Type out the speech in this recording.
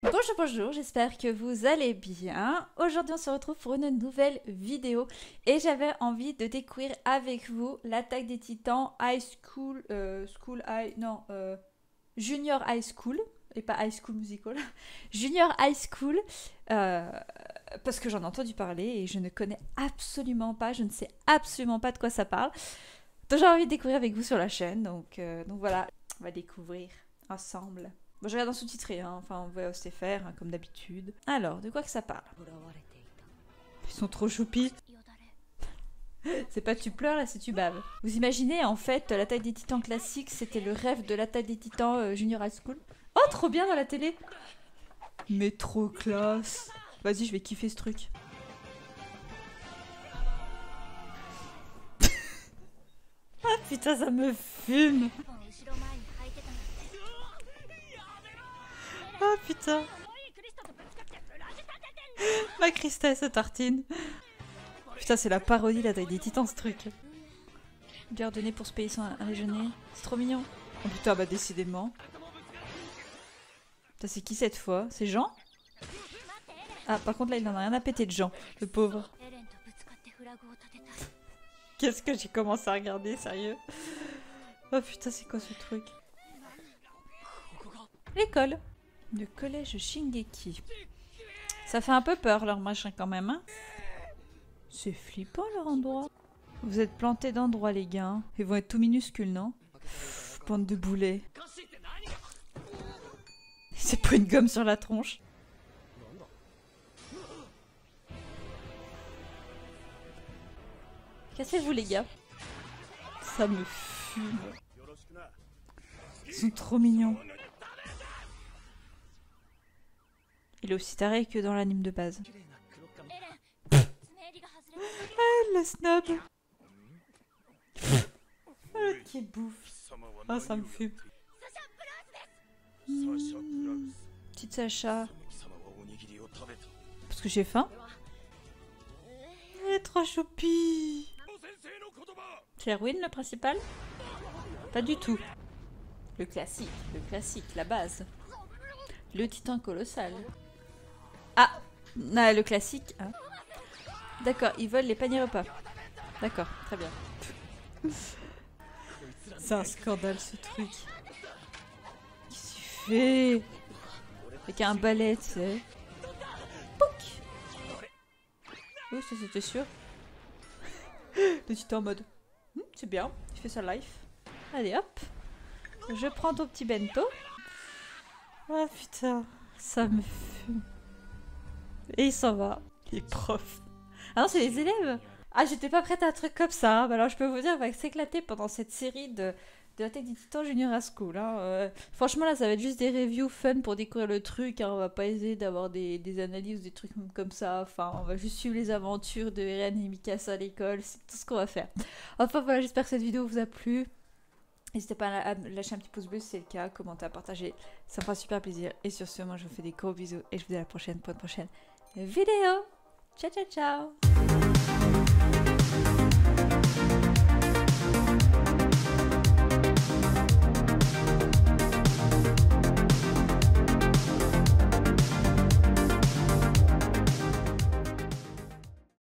Bonjour, bonjour, j'espère que vous allez bien. Aujourd'hui, on se retrouve pour une nouvelle vidéo et j'avais envie de découvrir avec vous l'Attaque des Titans High School, Junior High School, et pas High School Musical, Junior High School, parce que j'en ai entendu parler et je ne connais absolument pas, je ne sais absolument pas de quoi ça parle. Donc j'ai envie de découvrir avec vous sur la chaîne, donc voilà, on va découvrir ensemble. Bon, je regarde en sous-titré, hein. Enfin, on va aussi faire, hein, comme d'habitude. Alors, de quoi que ça parle? Ils sont trop choupis. C'est pas tu pleures, là, c'est tu baves. Vous imaginez, en fait, l'attaque des titans classique, c'était le rêve de l'attaque des titans Junior High School. Oh, trop bien dans la télé. Mais trop classe. Vas-y, je vais kiffer ce truc. Ah putain, ça me fume. Ah putain. Ma Christa se tartine. Putain, c'est la parodie là, des titans ce truc. Lui redonner pour se payer un déjeuner. C'est trop mignon. Oh putain, bah décidément. Putain, c'est qui cette fois? C'est Jean? Ah, par contre là, il en a rien à péter de Jean, le pauvre. Qu'est-ce que j'ai commencé à regarder, sérieux? Oh putain, c'est quoi ce truc? L'école. Le collège Shingeki. Ça fait un peu peur leur machin quand même, hein. C'est flippant leur endroit. Vous êtes plantés d'endroit les gars. Ils vont être tout minuscules, non? Pff, bande de boulets. C'est pas une gomme sur la tronche. Cassez-vous les gars. Ça me fume. Ils sont trop mignons. Il est aussi taré que dans l'anime de base. Ah, le snob. Ah, qui bouffe. Ah, ça me fume. Petite Sacha. Parce que j'ai faim. Elle est trop choupie. C'est Erwin le principal? Pas du tout. Le classique, la base. Le titan colossal. Ah, le classique. Hein. D'accord, ils veulent les paniers repas. D'accord, très bien. C'est un scandale ce truc. Qu'est-ce qu'il fait? Avec un balai, tu sais. Pouc. Oh, ça c'était sûr. Le titan en mode. C'est bien, il fait sa life. Allez hop. Je prends ton petit bento. Ah putain, ça me fume. Et il s'en va. Les profs. Ah non, c'est les élèves. Ah, j'étais pas prête à un truc comme ça. Bah alors, je peux vous dire, on va s'éclater pendant cette série de l'Attaque des Titans Junior High School. Hein. Franchement, là, ça va être juste des reviews fun pour découvrir le truc. Hein. On va pas essayer d'avoir des analyses ou des trucs comme ça. Enfin, on va juste suivre les aventures de Eren et Mikasa à l'école. C'est tout ce qu'on va faire. Enfin, voilà, j'espère que cette vidéo vous a plu. N'hésitez pas à lâcher un petit pouce bleu si c'est le cas, commenter, à partager. Ça me fera super plaisir. Et sur ce, moi, je vous fais des gros bisous et je vous dis à la prochaine pour une prochaine vidéo. Ciao, ciao, ciao.